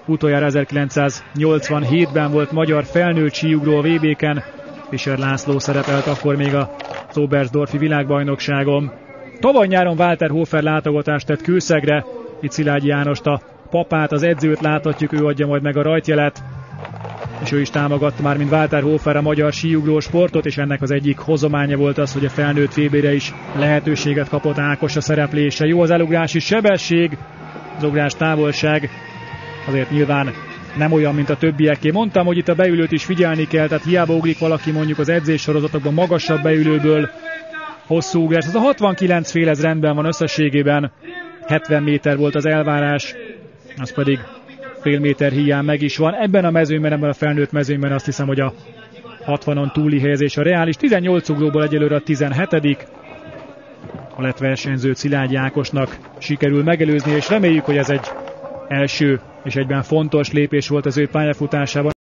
Utoljára 1987-ben volt magyar felnőtt síugró a VB-ken. Fischer László szerepelt akkor még a Oberstdorfi világbajnokságon. Tavaly nyáron Walter Hofer látogatást tett Kőszegre. Itt Szilágyi Jánost, a papát, az edzőt láthatjuk, ő adja majd meg a rajtjelet. És ő is támogatta már, mint Walter Hofer, a magyar síugró sportot, és ennek az egyik hozománya volt az, hogy a felnőtt VB-re is lehetőséget kapott Ákos a szereplése. Jó az elugrási sebesség, az ugrás távolság azért nyilván nem olyan, mint a többieké. Mondtam, hogy itt a beülőt is figyelni kell, tehát hiába ugrik valaki mondjuk az edzéssorozatokban magasabb beülőből hosszú ugrás. Ez a 69 fél, ez rendben van összességében. 70 méter volt az elvárás, az pedig fél méter hiány meg is van. Ebben a mezőnyben, ebben a felnőtt mezőnyben azt hiszem, hogy a 60-on túli helyezés a reális. 18 ugróból egyelőre a 17. A lett versenyző Szilágyi Ákosnak sikerül megelőzni, és reméljük, hogy ez egy első és egyben fontos lépés volt az ő pályafutásában.